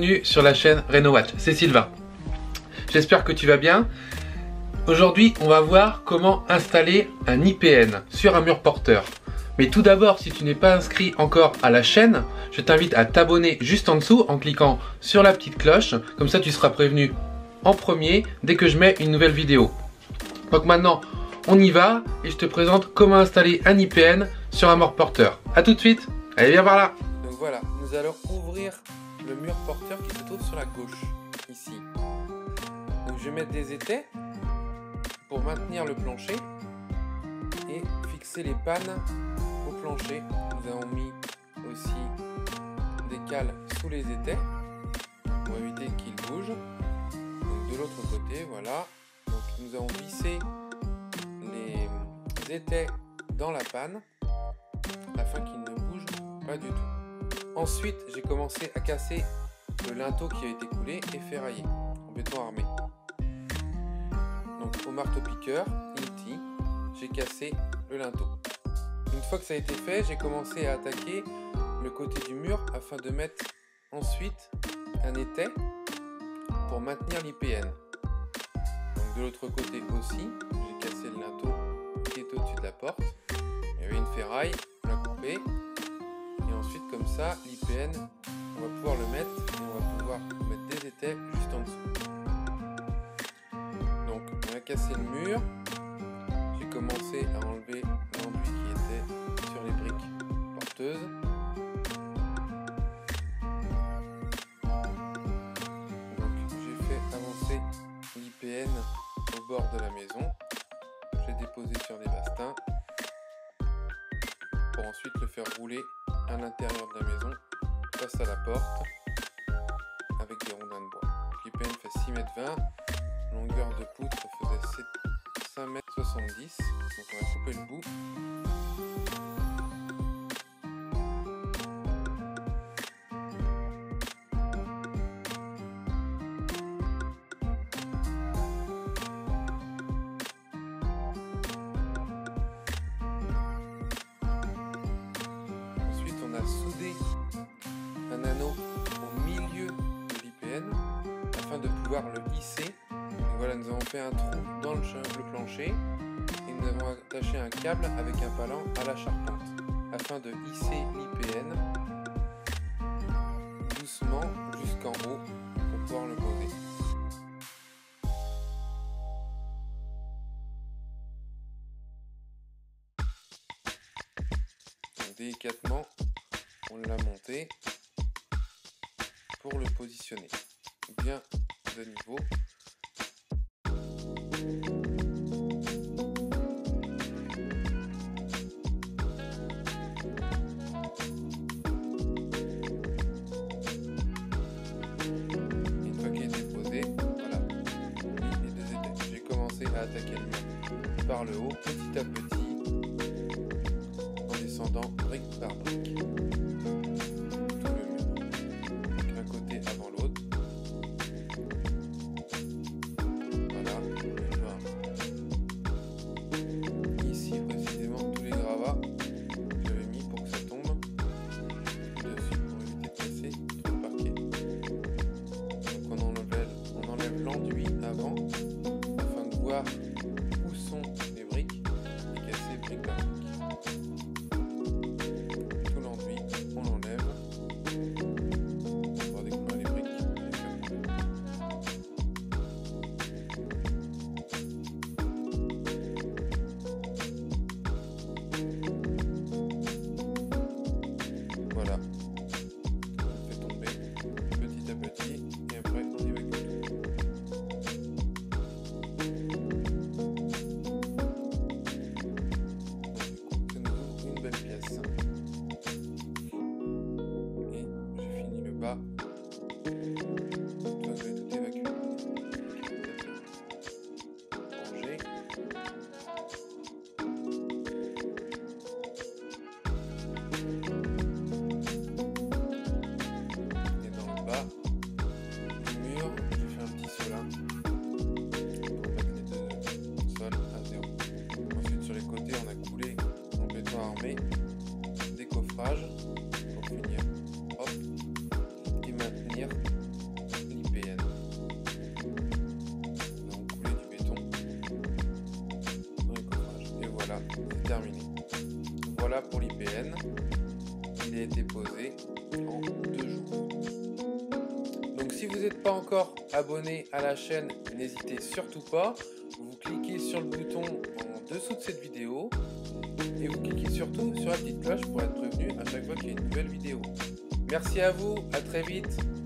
bienvenue sur la chaîne RenoWatch, c'est Sylvain. J'espère que tu vas bien. Aujourd'hui, on va voir comment installer un IPN sur un mur porteur. Mais tout d'abord, si tu n'es pas inscrit encore à la chaîne, je t'invite à t'abonner juste en dessous en cliquant sur la petite cloche. Comme ça, tu seras prévenu en premier dès que je mets une nouvelle vidéo. Donc maintenant, on y va et je te présente comment installer un IPN sur un mur porteur. A tout de suite, allez viens par là. Donc voilà, nous allons ouvrir le mur porteur qui se trouve sur la gauche, ici. Donc je vais mettre des étais pour maintenir le plancher et fixer les pannes au plancher. Nous avons mis aussi des cales sous les étais pour éviter qu'ils bougent. Donc de l'autre côté, voilà. Donc nous avons vissé les étais dans la panne afin qu'ils ne bougent pas du tout. Ensuite, j'ai commencé à casser le linteau qui a été coulé et ferraillé en béton armé. Donc au marteau-piqueur, Inti, j'ai cassé le linteau. Une fois que ça a été fait, j'ai commencé à attaquer le côté du mur afin de mettre ensuite un étai pour maintenir l'IPN. Donc de l'autre côté aussi, j'ai cassé le linteau qui est au-dessus de la porte. Il y avait une ferraille, on l'a coupé. Et ensuite comme ça, l'IPN, on va pouvoir le mettre et on va pouvoir mettre des étais juste en dessous. Donc on a cassé le mur. J'ai commencé à enlever l'enduit qui était sur les briques porteuses. Donc j'ai fait avancer l'IPN au bord de la maison. J'ai déposé sur des bastings pour ensuite le faire rouler à l'intérieur de la maison face à la porte avec des rondins de bois. L'IPN fait 6,20 m, longueur de poutre faisait 5,70 m, donc on va couper le bout. On a soudé un anneau au milieu de l'IPN afin de pouvoir le hisser. Donc voilà, nous avons fait un trou dans le plancher et nous avons attaché un câble avec un palan à la charpente afin de hisser l'IPN doucement jusqu'en haut pour pouvoir le poser. Donc, délicatement, on l'a monté pour le positionner bien de niveau. Une fois qu'il est posé, voilà, les deux étages. J'ai commencé à attaquer le mur par le haut, petit à petit, en descendant brique par brique. L'enduit avant afin de voir où sont les briques et casser brique par brique. Tout l'enduit, on l'enlève pour découvrir les briques et les faire couler. Voilà, on fait tomber petit à petit et après on évacue tout. Bas. Toi, je vais tout évacuer. Ranger. Et dans le bas du mur, j'ai fait un petit solin pour mettre les deux sols à zéro. Ensuite, sur les côtés, on a coulé en béton armé des coffrages pour finir. Hop. Et maintenir Voilà pour l'IPN. Il a été posé en 2 jours. Donc si vous n'êtes pas encore abonné à la chaîne, n'hésitez surtout pas. Vous cliquez sur le bouton en dessous de cette vidéo et vous cliquez surtout sur la petite cloche pour être prévenu à chaque fois qu'il y a une nouvelle vidéo. Merci à vous, à très vite.